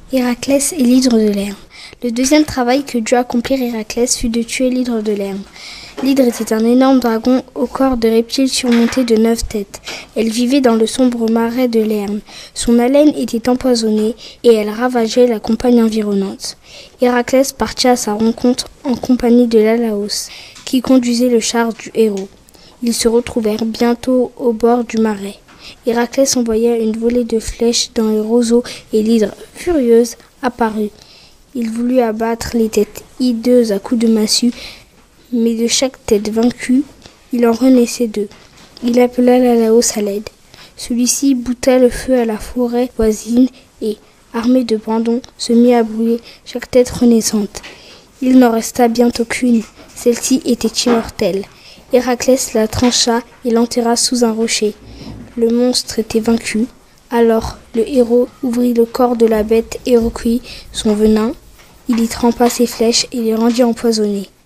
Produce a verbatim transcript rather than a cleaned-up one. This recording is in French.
Héraclès et l'hydre de Lerme. Le deuxième travail que dut accomplir Héraclès fut de tuer l'hydre de Lerme. L'hydre était un énorme dragon au corps de reptile surmonté de neuf têtes. Elle vivait dans le sombre marais de Lerme. Son haleine était empoisonnée et elle ravageait la campagne environnante. Héraclès partit à sa rencontre en compagnie de Lalaos, qui conduisait le char du héros. Ils se retrouvèrent bientôt au bord du marais. Héraclès envoya une volée de flèches dans les roseaux et l'hydre, furieuse, apparut. Il voulut abattre les têtes hideuses à coups de massue, mais de chaque tête vaincue, il en renaissait deux. Il appela Lalaos à l'aide. Celui-ci bouta le feu à la forêt voisine et, armé de brandons, se mit à brûler chaque tête renaissante. Il n'en resta bientôt qu'une. Celle-ci était immortelle. Héraclès la trancha et l'enterra sous un rocher. Le monstre était vaincu. Alors, le héros ouvrit le corps de la bête et recueillit son venin. Il y trempa ses flèches et les rendit empoisonnées.